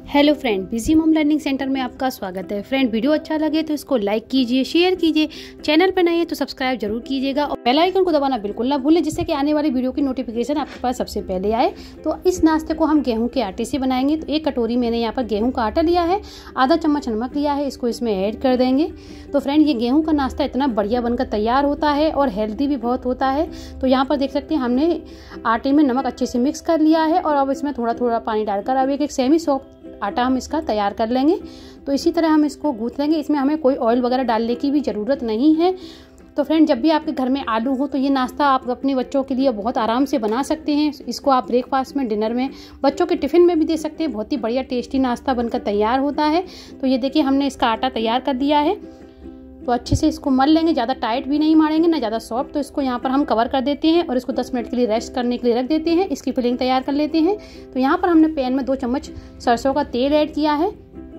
Hello friend, busy mom learning centre में आपका स्वागत है। फ्रेंड, वीडियो अच्छा लगे तो इसको लाइक कीजिए, शेयर कीजिए, चैनल पर नए हैं तो सब्सक्राइब जरूर कीजिएगा और बेल आइकन को दबाना बिल्कुल ना भूलें, जिससे कि आने वाली वीडियो की नोटिफिकेशन आपके पास सबसे पहले आए। तो इस नाश्ते को हम गेहूं के आटे से बनाएंगे। तो एक कटोरी मैंने यहाँ पर गेहूँ का आटा लिया है, आधा चम्मच नमक लिया है, इसको इसमें ऐड कर देंगे। तो फ्रेंड, ये गेहूँ का नाश्ता इतना बढ़िया बनकर तैयार होता है और हेल्दी भी बहुत होता है। तो यहाँ पर देख सकते हैं हमने आटे में नमक अच्छे से मिक्स कर लिया है और अब इसमें थोड़ा थोड़ा पानी डालकर अब एक सेमी सॉफ्ट आटा हम इसका तैयार कर लेंगे। तो इसी तरह हम इसको गूंथ लेंगे। इसमें हमें कोई ऑयल वगैरह डालने की भी ज़रूरत नहीं है। तो फ्रेंड, जब भी आपके घर में आलू हो तो ये नाश्ता आप अपने बच्चों के लिए बहुत आराम से बना सकते हैं। इसको आप ब्रेकफास्ट में, डिनर में, बच्चों के टिफ़िन में भी दे सकते हैं। बहुत ही बढ़िया टेस्टी नाश्ता बनकर तैयार होता है। तो ये देखिए, हमने इसका आटा तैयार कर दिया है। तो अच्छे से इसको मल लेंगे, ज़्यादा टाइट भी नहीं मारेंगे ना ज़्यादा सॉफ्ट। तो इसको यहाँ पर हम कवर कर देते हैं और इसको 10 मिनट के लिए रेस्ट करने के लिए रख देते हैं। इसकी फिलिंग तैयार कर लेते हैं। तो यहाँ पर हमने पैन में 2 चम्मच सरसों का तेल ऐड किया है।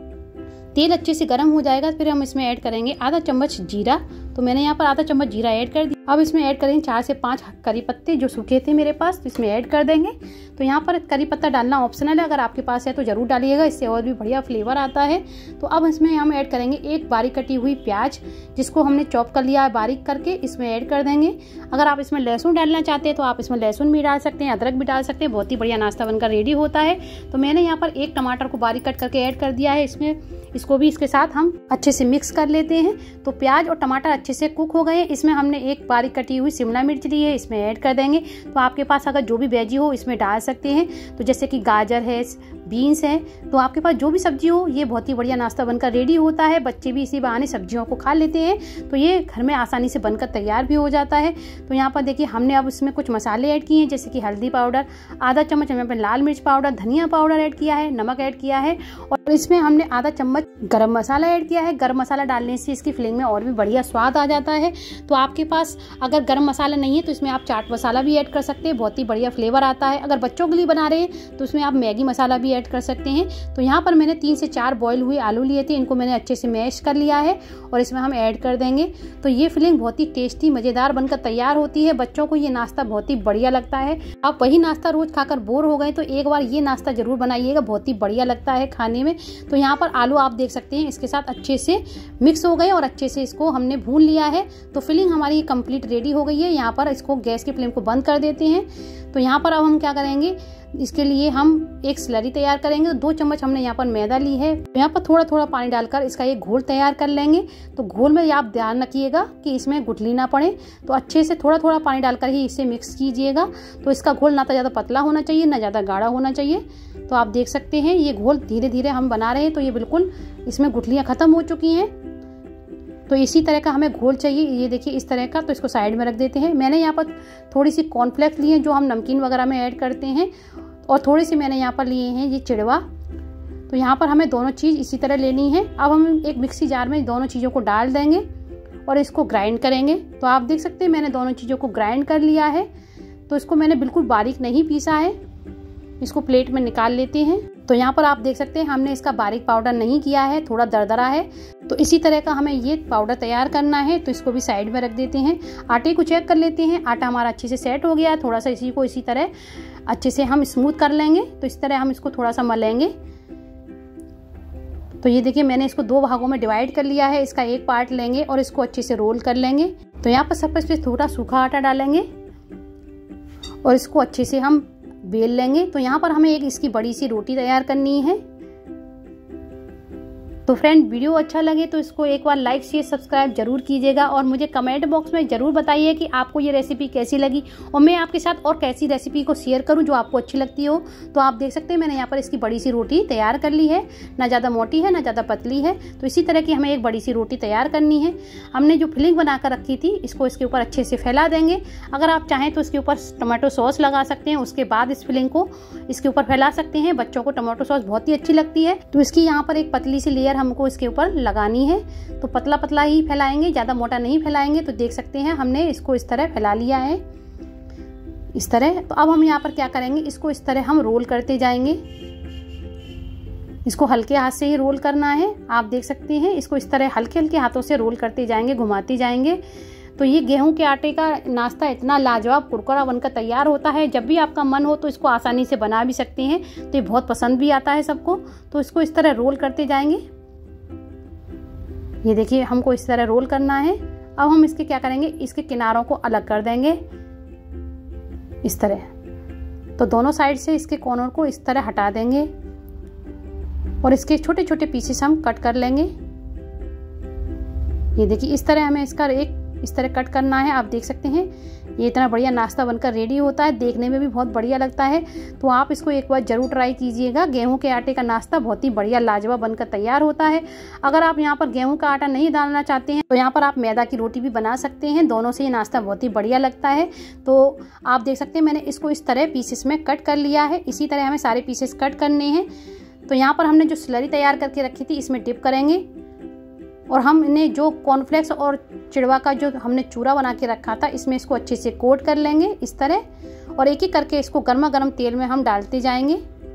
तेल अच्छे से गर्म हो जाएगा, फिर हम इसमें ऐड करेंगे आधा चम्मच जीरा। तो मैंने यहाँ पर आधा चम्मच जीरा ऐड कर दिया। अब इसमें ऐड करेंगे 4 से 5 करी पत्ते जो सूखे थे मेरे पास, तो इसमें ऐड कर देंगे। तो यहाँ पर करी पत्ता डालना ऑप्शनल है, अगर आपके पास है तो जरूर डालिएगा, इससे और भी बढ़िया फ्लेवर आता है। तो अब इसमें हम ऐड करेंगे एक बारीक कटी हुई प्याज, जिसको हमने चॉप कर लिया है बारीक करके, इसमें ऐड कर देंगे। अगर आप इसमें लहसुन डालना चाहते हैं तो आप इसमें लहसुन भी डाल सकते हैं, अदरक भी डाल सकते हैं। बहुत ही बढ़िया नाश्ता बनकर रेडी होता है। तो मैंने यहाँ पर एक टमाटर को बारीक कट करके ऐड कर दिया है इसमें। इसको भी इसके साथ हम अच्छे से मिक्स कर लेते हैं। तो प्याज और टमाटर अच्छे से कुक हो गए। इसमें हमने एक बारीक कटी हुई शिमला मिर्च ली है, इसमें ऐड कर देंगे। तो आपके पास अगर जो भी वेजी हो इसमें डाल सकते हैं। तो जैसे कि गाजर है, बीन्स है, तो आपके पास जो भी सब्जी हो, ये बहुत ही बढ़िया नाश्ता बनकर रेडी होता है। बच्चे भी इसी बहाने सब्जियों को खा लेते हैं। तो ये घर में आसानी से बनकर तैयार भी हो जाता है। तो यहाँ पर देखिए, हमने अब इसमें कुछ मसाले ऐड किए हैं, जैसे कि हल्दी पाउडर, आधा चम्मच हमने लाल मिर्च पाउडर, धनिया पाउडर ऐड किया है, नमक ऐड किया है और इसमें हमने आधा चम्मच गरम मसाला ऐड किया है। गरम मसाला डालने से इसकी फिलिंग में और भी बढ़िया स्वाद आ जाता है। तो आपके पास अगर गरम मसाला नहीं है तो इसमें आप चाट मसाला भी ऐड कर सकते हैं, बहुत ही बढ़िया फ्लेवर आता है। अगर बच्चों के लिए बना रहे हैं तो इसमें आप मैगी मसाला भी ऐड कर सकते हैं। तो यहाँ पर मैंने 3 से 4 बॉयल हुए आलू लिए थे, इनको मैंने अच्छे से मैश कर लिया है और इसमें हम ऐड कर देंगे। तो ये फिलिंग बहुत ही टेस्टी मज़ेदार बनकर तैयार होती है। बच्चों को ये नाश्ता बहुत ही बढ़िया लगता है। आप वही नाश्ता रोज खाकर बोर हो गए तो एक बार ये नाश्ता जरूर बनाइएगा, बहुत ही बढ़िया लगता है खाने में। तो यहाँ पर आलू आप देख सकते हैं इसके साथ अच्छे से मिक्स हो गए और अच्छे से इसको हमने भून लिया है। तो फिलिंग हमारी कंप्लीट रेडी हो गई है। यहाँ पर इसको गैस की फ्लेम को बंद कर देते हैं। तो यहाँ पर अब हम क्या करेंगे, इसके लिए हम एक स्लरी तैयार करेंगे। तो 2 चम्मच हमने यहाँ पर मैदा ली है। तो यहाँ पर थोड़ा थोड़ा पानी डालकर इसका एक घोल तैयार कर लेंगे। तो घोल में आप ध्यान रखिएगा कि इसमें गुठली ना पड़े। तो अच्छे से थोड़ा थोड़ा पानी डालकर ही इसे मिक्स कीजिएगा। तो इसका घोल ना तो ज़्यादा पतला होना चाहिए, ना ज़्यादा गाढ़ा होना चाहिए। तो आप देख सकते हैं ये घोल धीरे धीरे हम बना रहे हैं। तो ये बिल्कुल इसमें गुठलियाँ खत्म हो चुकी हैं। तो इसी तरह का हमें घोल चाहिए, ये देखिए इस तरह का। तो इसको साइड में रख देते हैं। मैंने यहाँ पर थोड़ी सी कॉर्नफ्लेक्स लिए हैं जो हम नमकीन वगैरह में ऐड करते हैं, और थोड़ी सी मैंने यहाँ पर लिए हैं ये चिड़वा। तो यहाँ पर हमें दोनों चीज़ इसी तरह लेनी है। अब हम एक मिक्सी जार में दोनों चीज़ों को डाल देंगे और इसको ग्राइंड करेंगे। तो आप देख सकते हैं मैंने दोनों चीज़ों को ग्राइंड कर लिया है। तो इसको मैंने बिल्कुल बारीक नहीं पीसा है। इसको प्लेट में निकाल लेते हैं। तो यहाँ पर आप देख सकते हैं हमने इसका बारीक पाउडर नहीं किया है, थोड़ा दरदरा है। तो इसी तरह का हमें ये पाउडर तैयार करना है। तो इसको भी साइड में रख देते हैं। आटे को चेक कर लेते हैं, आटा हमारा अच्छे से सेट हो गया है। थोड़ा सा इसी को इसी तरह अच्छे से हम स्मूथ कर लेंगे। तो इस तरह हम इसको थोड़ा सा मलेंगे। तो ये देखिए, मैंने इसको 2 भागों में डिवाइड कर लिया है। इसका एक पार्ट लेंगे और इसको अच्छे से रोल कर लेंगे। तो यहाँ पर सबसे पहले थोड़ा सूखा आटा डालेंगे और इसको अच्छे से हम बेल लेंगे। तो यहाँ पर हमें एक इसकी बड़ी सी रोटी तैयार करनी है। तो फ्रेंड, वीडियो अच्छा लगे तो इसको एक बार लाइक शेयर सब्सक्राइब जरूर कीजिएगा और मुझे कमेंट बॉक्स में जरूर बताइए कि आपको ये रेसिपी कैसी लगी और मैं आपके साथ और कैसी रेसिपी को शेयर करूं जो आपको अच्छी लगती हो। तो आप देख सकते हैं मैंने यहाँ पर इसकी बड़ी सी रोटी तैयार कर ली है, ना ज़्यादा मोटी है ना ज़्यादा पतली है। तो इसी तरह की हमें एक बड़ी सी रोटी तैयार करनी है। हमने जो फिलिंग बना कर रखी थी इसको इसके ऊपर अच्छे से फैला देंगे। अगर आप चाहें तो इसके ऊपर टमाटो सॉस लगा सकते हैं, उसके बाद इस फिलिंग को इसके ऊपर फैला सकते हैं। बच्चों को टमाटो सॉस बहुत ही अच्छी लगती है। तो इसकी यहाँ पर एक पतली सी लेयर हमको इसके ऊपर लगानी है। तो पतला पतला ही फैलाएंगे, ज़्यादा मोटा नहीं फैलाएंगे। तो देख सकते हैं हमने इसको इस तरह फैला लिया है, इस तरह। तो अब हम यहाँ पर क्या करेंगे, इसको इस तरह हम रोल करते जाएंगे। इसको हल्के हाथ से ही रोल करना है। आप देख सकते हैं इसको इस तरह हल्के हल्के हाथों से रोल करते जाएंगे, घुमाते जाएंगे। तो ये गेहूं के आटे का नाश्ता इतना लाजवाब कुरकुरा बनकर तैयार होता है। जब भी आपका मन हो तो इसको आसानी से बना भी सकते हैं। तो ये बहुत पसंद भी आता है सबको। तो इसको इस तरह रोल करते जाएंगे। ये देखिए हमको इस तरह रोल करना है। अब हम इसके क्या करेंगे, इसके किनारों को अलग कर देंगे इस तरह। तो दोनों साइड से इसके कॉर्नर को इस तरह हटा देंगे और इसके छोटे छोटे पीसेस हम कट कर लेंगे। ये देखिए इस तरह हमें इसका एक इस तरह कट करना है। आप देख सकते हैं ये इतना बढ़िया नाश्ता बनकर रेडी होता है, देखने में भी बहुत बढ़िया लगता है। तो आप इसको एक बार ज़रूर ट्राई कीजिएगा। गेहूं के आटे का नाश्ता बहुत ही बढ़िया लाजवाब बनकर तैयार होता है। अगर आप यहाँ पर गेहूं का आटा नहीं डालना चाहते हैं तो यहाँ पर आप मैदा की रोटी भी बना सकते हैं। दोनों से ये नाश्ता बहुत ही बढ़िया लगता है। तो आप देख सकते हैं मैंने इसको इस तरह पीसेस में कट कर लिया है। इसी तरह हमें सारे पीसेस कट करने हैं। तो यहाँ पर हमने जो स्लरी तैयार करके रखी थी इसमें डिप करेंगे और हमने जो कॉर्नफ्लेक्स और चिड़वा का जो हमने चूरा बना के रखा था इसमें इसको अच्छे से कोट कर लेंगे इस तरह। और एक एक करके इसको गर्मा गर्म तेल में हम डालते जाएंगे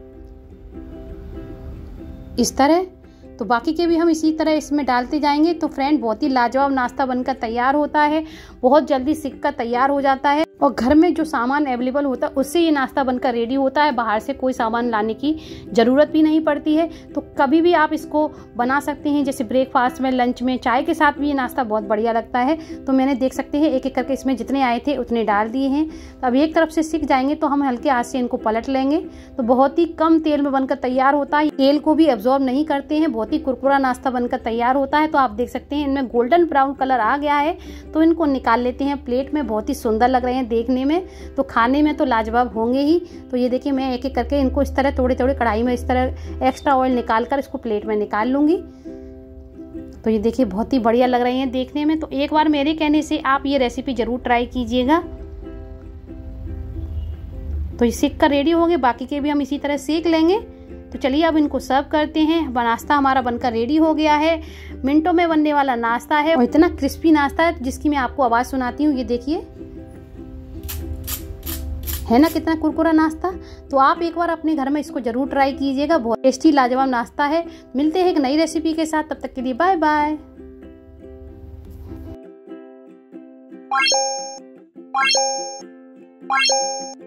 इस तरह। तो बाकी के भी हम इसी तरह इसमें डालते जाएंगे। तो फ्रेंड बहुत ही लाजवाब नाश्ता बनकर तैयार होता है, बहुत जल्दी सिक कर तैयार हो जाता है और घर में जो सामान अवेलेबल होता है उससे ये नाश्ता बनकर रेडी होता है। बाहर से कोई सामान लाने की ज़रूरत भी नहीं पड़ती है। तो कभी भी आप इसको बना सकते हैं, जैसे ब्रेकफास्ट में, लंच में, चाय के साथ भी ये नाश्ता बहुत बढ़िया लगता है। तो मैंने देख सकते हैं एक एक करके इसमें जितने आए थे उतने डाल दिए हैं। तो अब एक तरफ से सिक जाएंगे तो हम हल्के हाथ से इनको पलट लेंगे। तो बहुत ही कम तेल में बनकर तैयार होता है, तेल को भी एब्जॉर्ब नहीं करते हैं, बहुत ही कुरकुरा नाश्ता बनकर तैयार होता है। तो आप देख सकते हैं इनमें गोल्डन ब्राउन कलर आ गया है। तो इनको निकाल लेते हैं प्लेट में। बहुत ही सुंदर लग रहे हैं देखने में, तो खाने में तो लाजवाब होंगे ही। तो ये देखिए मैं एक एक करके इनको इस तरह थोड़े थोड़े कढ़ाई में इस तरह एक्स्ट्रा ऑयल निकाल कर इसको प्लेट में निकाल लूँगी। तो ये देखिए बहुत ही बढ़िया लग रहे हैं देखने में। तो एक बार मेरे कहने से आप ये रेसिपी ज़रूर ट्राई कीजिएगा। तो ये सेक कर रेडी हो गए, बाकी के भी हम इसी तरह सेक लेंगे। तो चलिए अब इनको सर्व करते हैं। नाश्ता हमारा बनकर रेडी हो गया है। मिनटों में बनने वाला नाश्ता है और इतना क्रिस्पी नाश्ता है जिसकी मैं आपको आवाज़ सुनाती हूँ। ये देखिए है ना कितना कुरकुरा नाश्ता। तो आप एक बार अपने घर में इसको जरूर ट्राई कीजिएगा, बहुत टेस्टी लाजवाब नाश्ता है। मिलते हैं एक नई रेसिपी के साथ, तब तक के लिए बाय बाय।